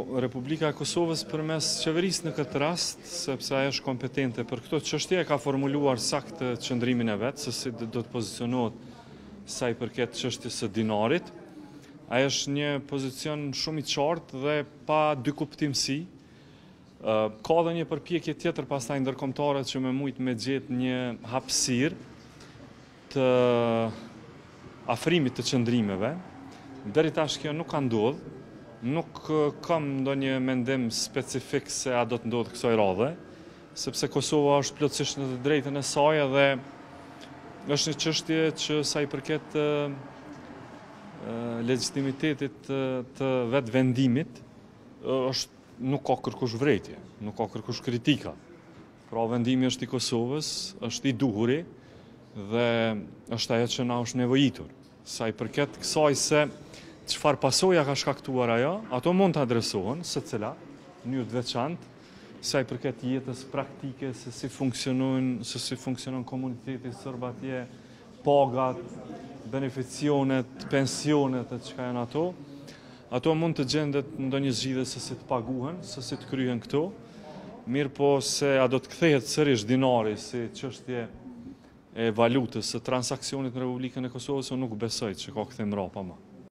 Republika e Kosovës përmes qeverisë në këtë rast, sepse ajo është kompetente për këto çështje, ka formuluar saktë qëndrimin e vet, se si do të pozicionohet sa i përket çështjes së dinarit. Ai është një pozicion shumë i qartë dhe pa dy kuptimsi. Ka dhe një përpjekje tjetër pastaj ndërkombëtare që më mujt me gjetë një hapësirë të afrimit të qëndrimeve. Deri tash kjo nuk ka ndodhur. Nuk kam ndonjë mendim specifik se a do të ndodhë kësaj radhe, sepse Kosova është plotësisht në të drejtën e saj dhe është një çështje që sa i përket legjitimitetit të vetë vendimit, nuk ka kërkush vrejtje, nuk ka kërkush kritika. Pra vendimi është i Kosovës, është i duhuri dhe është ajo që na është nevojitur. Sa i përket kësaj se çfarë pasoja ka shkaktuar ajo, ato mund të adresohen secila në mënyrë të veçantë, sa i përket jetës praktike, se si funksionon komuniteti serb atje, pagat, beneficionet, pensionet e çka janë ato. Ato mund të gjendet ndonjë zgjidhje se si të paguhen, se si të kryhen këto. Mirë po se a do të kthehet sërish dinari si çështje e valutës, së transaksionit në Republikën e Kosovës, unë nuk besoj që ka kthim mrapa më.